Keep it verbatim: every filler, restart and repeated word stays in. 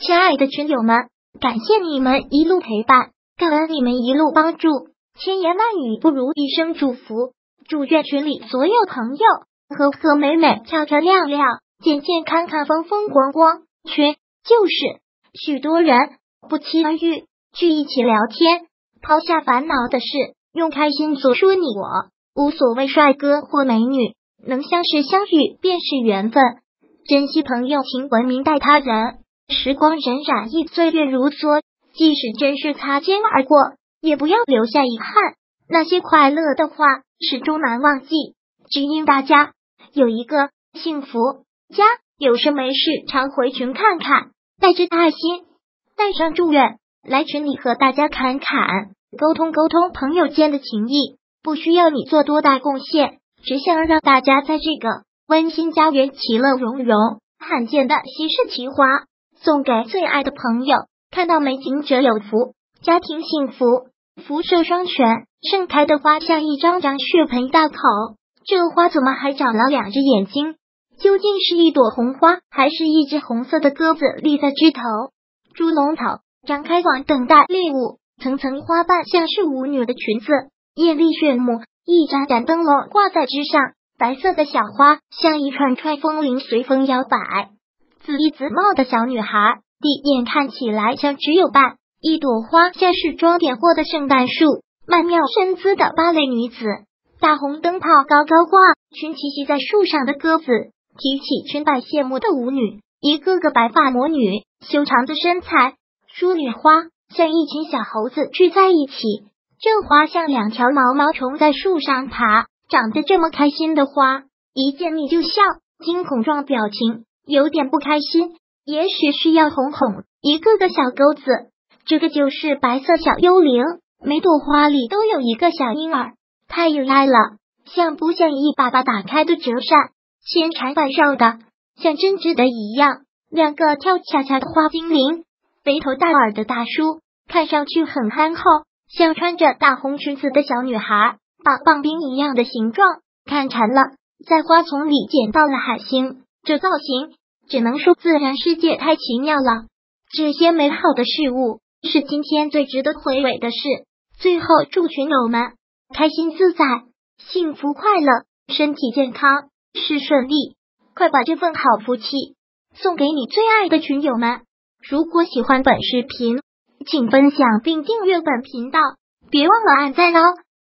亲爱的群友们，感谢你们一路陪伴，感恩你们一路帮助，千言万语不如一声祝福。祝愿群里所有朋友和和美美、漂漂亮亮、健健康康、风风光光。群就是许多人不期而遇，聚一起聊天，抛下烦恼的事，用开心诉说你我，无所谓帅哥或美女，能相识相遇便是缘分。珍惜朋友，请文明待他人。时光荏苒，忆岁月如梭，即使真是擦肩而过，也不要留下遗憾。那些快乐的话，始终难忘记。只因大家有一个幸福家，有事没事常回群看看，带着爱心，带上祝愿，来群里和大家侃侃，沟通沟通朋友间的情谊。不需要你做多大贡献，只想让大家在这个温馨家园其乐融融。罕见的稀世奇花，送给最爱的朋友，看到美景者有福，家庭幸福，福寿双全。盛开的花像一张张血盆大口，这花怎么还长了两只眼睛？究竟是一朵红花，还是一只红色的鸽子立在枝头？猪笼草张开网等待猎物，层层花瓣像是舞女的裙子，艳丽炫目。一盏盏灯笼挂在枝上，白色的小花像一串串风铃随风摇摆。紫衣紫帽的小女孩，第一眼看起来像只有半，一朵花像是装点过的圣诞树，曼妙身姿的芭蕾女子。大红灯泡高高挂，群栖息在树上的鸽子提起裙摆，羡慕的舞女，一个个白发魔女，修长的身材。淑女花像一群小猴子聚在一起，这花像两条毛毛虫在树上爬，长得这么开心的花，一见你就笑，惊恐状表情，有点不开心，也许需要哄哄一个个小钩子。这个就是白色小幽灵，每朵花里都有一个小婴儿，太有爱了，像不像一把把打开的折扇，纤缠环绕的，像真挚的一样。两个跳恰恰的花精灵，肥头大耳的大叔，看上去很憨厚，像穿着大红裙子的小女孩，棒棒冰一样的形状，看馋了，在花丛里捡到了海星。这造型只能说自然世界太奇妙了。这些美好的事物是今天最值得回味的事。最后祝群友们开心自在，幸福快乐，身体健康，事顺利。快把这份好福气送给你最爱的群友们。如果喜欢本视频，请分享并订阅本频道，别忘了按赞哦。